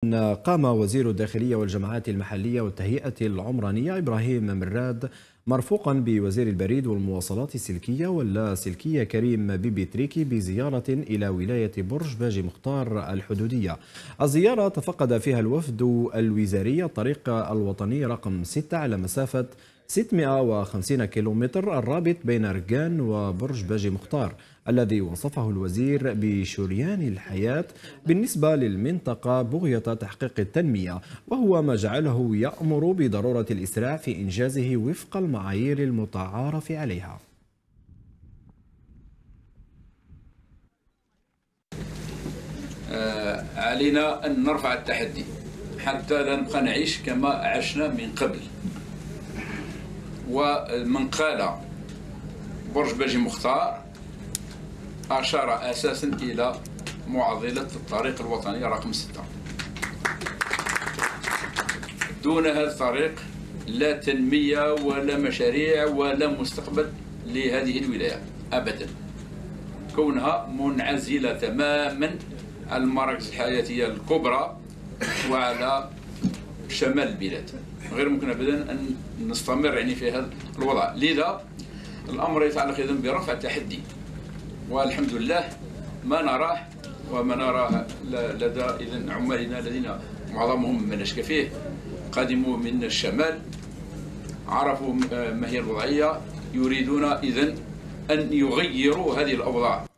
قام وزير الداخلية والجماعات المحلية والتهيئة العمرانية إبراهيم مراد مرفوقا بوزير البريد والمواصلات السلكية واللاسلكية كريم بيبي تريكي بزيارة إلى ولاية برج باجي مختار الحدودية. الزيارة تفقد فيها الوفد الوزاري الطريق الوطني رقم 6 على مسافة 650 كيلومتر الرابط بين رقان وبرج باجي مختار، الذي وصفه الوزير بشريان الحياة بالنسبة للمنطقة بغية تحقيق التنمية، وهو ما جعله يأمر بضرورة الإسراع في إنجازه وفق المعايير المتعارف عليها. علينا أن نرفع التحدي حتى لا نبقى نعيش كما عشنا من قبل. ومن قال برج باجي مختار أشار أساسا إلى معضلة الطريق الوطني رقم 6. دون هذا الطريق لا تنمية ولا مشاريع ولا مستقبل لهذه الولاية أبدا، كونها منعزلة تماما عن المراكز الحياتية الكبرى وعلى شمال البلاد. غير ممكن ابدا ان نستمر في هذا الوضع، لذا الامر يتعلق اذا برفع التحدي، والحمد لله ما نراه وما نراه لدى اذا عمالنا الذين معظمهم من اشكى فيه قادموا من الشمال، عرفوا ما هي الوضعيه، يريدون اذا ان يغيروا هذه الاوضاع.